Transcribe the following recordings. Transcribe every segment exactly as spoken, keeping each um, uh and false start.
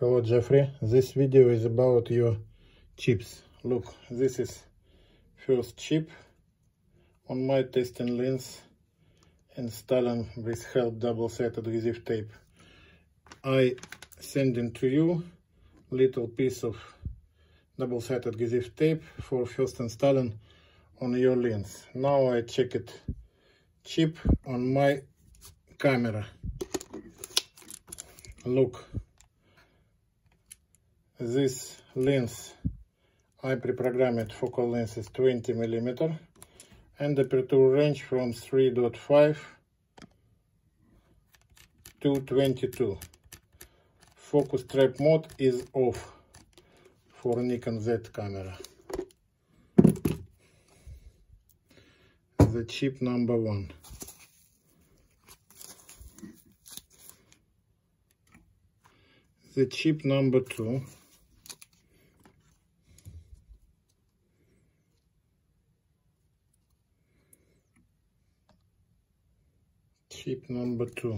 Hello Jeffrey, this video is about your chips. Look, this is first chip on my testing lens installing with help double-sided adhesive tape. I sending to you little piece of double-sided adhesive tape for first installing on your lens. Now I check it chip on my camera. Look, this lens I pre-programmed focal length is twenty millimeter and the aperture range from three point five to twenty-two. Focus trap mode is off for Nikon Z camera. The chip number one. The chip number two. Chip number two.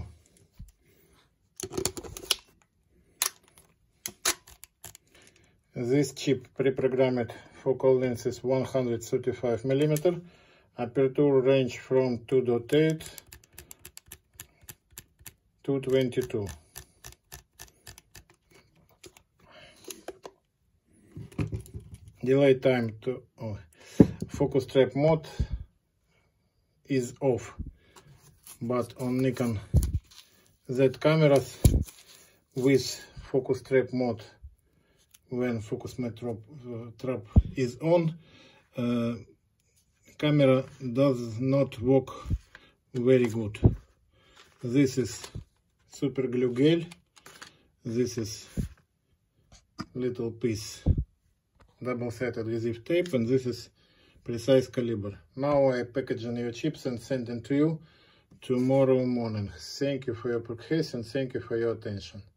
This chip pre-programmed focal length is one hundred thirty-five millimeter, aperture range from two point eight to twenty-two. Delay time to oh, focus trap mode is off, but on Nikon Z cameras with focus trap mode, when focus trap, uh, trap is on, uh, camera does not work very good. This is super glue gel, this is little piece double-sided adhesive tape, and this is precise caliber. Now I packaging your chips and sending to you tomorrow morning. Thank you for your purchase and thank you for your attention.